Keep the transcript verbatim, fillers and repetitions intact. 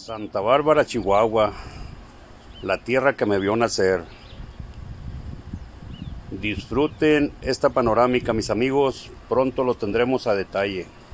Santa Bárbara, Chihuahua, la tierra que me vio nacer. Disfruten esta panorámica, mis amigos, pronto lo tendremos a detalle.